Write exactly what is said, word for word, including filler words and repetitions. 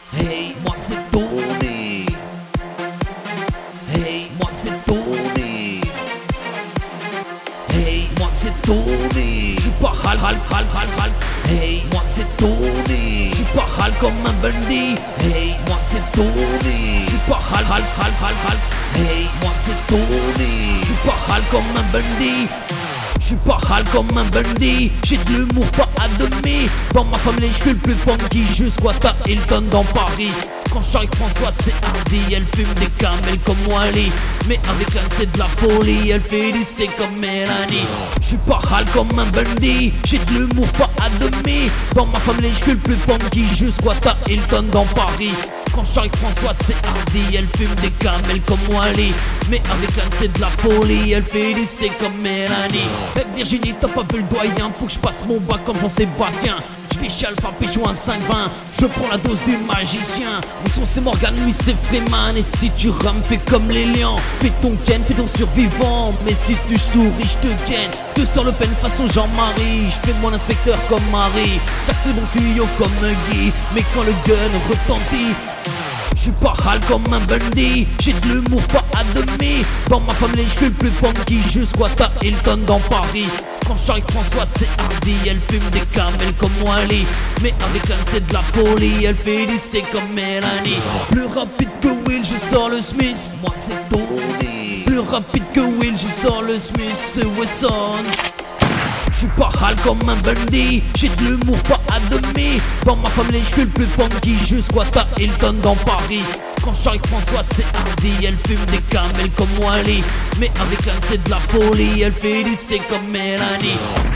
Hey, moi c'est Tony. Hey, moi c'est Tony. Hey, moi c'est Tony. J'suis pas hal hal hal hal hal. Hey, moi c'est Tony. J'suis pas hal comme un Bundy. Hey, moi c'est Tony. J'suis pas hal hal hal hal hal. Hey, moi c'est Tony. J'suis pas hal comme un Bundy. J'suis pas hal comme un Bundy, j'ai de l'humour pas à demi. Dans ma famille j'suis le plus funky, je squatte à Hilton dans Paris. Quand j'arrive François c'est hardy, elle fume des camels comme Wally. Mais avec un c'est de la folie, elle fait du C comme Mélanie. J'suis pas hal comme un Bundy, j'ai de l'humour pas à demi. Dans ma famille j'suis le plus funky, je squatte à Hilton dans Paris. Quand j'arrive François c'est hardy, elle fume des camels comme Wally. Mais avec un c'est de la folie, elle fait du C comme Mélanie. Hey Virginie t'as pas vu le doyen, faut que je passe mon bac comme Jean-Sébastien. J'fais chez Alpha Pigeon un cinq vingt, je prends la dose du magicien. Mon son c'est Morgan, lui c'est Freeman. Et si tu rames fais comme les lions, fais ton ken, fais ton survivant. Mais si tu souris j'te ken, te sors le pen façon Jean-Marie. J'fais mon inspecteur comme Marie, taxe les bons tuyaux comme Guy. Mais quand le gun retentit, j'suis pas hal comme un Bundy, j'ai de l'humour pas à demi. Dans ma famille j'suis le plus funky, je squatte à Hilton dans Paris. Quand j'arrive François c'est hardy, elle fume des camels comme Wally. Mais avec un c'est de la folie, elle fait du C comme Mélanie. Plus rapide que Will, je sors le Smith. Moi c'est Tony. Plus rapide que Will, je sors le Smith, c'est Wesson. J'suis pas hal comme un Bundy, j'ai de l'humour pas à demi. Dans ma famille j'suis le plus funky, je squatte à Hilton dans Paris. Quand j'arrive François c'est hardy, elle fume des camels comme Wally. Mais avec un c'est de la folie, elle fait du C comme Mélanie.